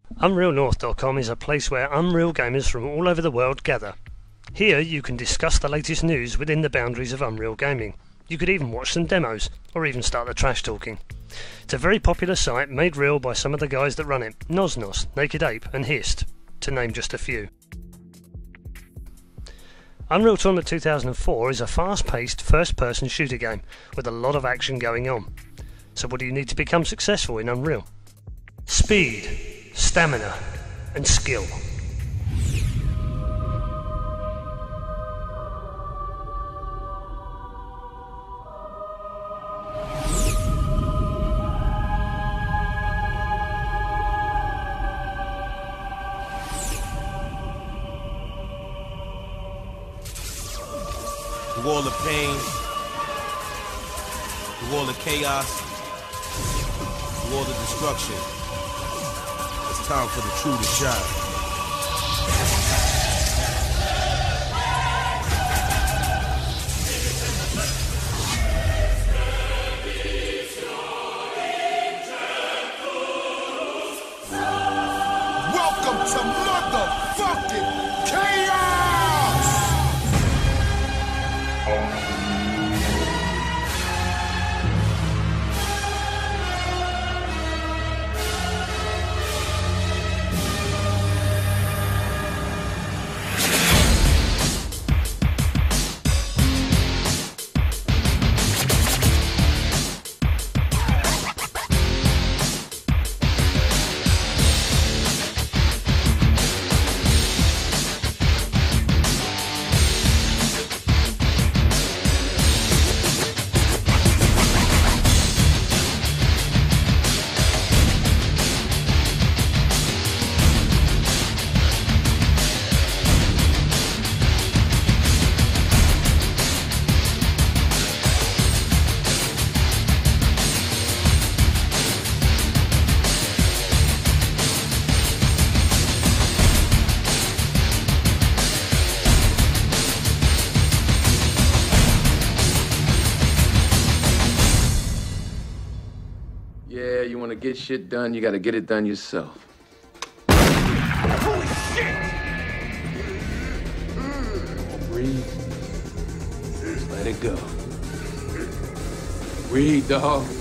UnrealNorth.com is a place where Unreal gamers from all over the world gather. Here you can discuss the latest news within the boundaries of Unreal gaming. You could even watch some demos, or even start the trash talking. It's a very popular site made real by some of the guys that run it, Nos, Naked Ape and Hist, to name just a few. Unreal Tournament 2004 is a fast-paced first-person shooter game with a lot of action going on. So what do you need to become successful in Unreal? Speed, stamina and skill. The wall of pain, the wall of chaos, the wall of destruction. It's time for the true to shine. Welcome to motherfucking chaos! Yeah, you want to get shit done, you got to get it done yourself. Holy shit! Breathe. Just let it go. Breathe, dog.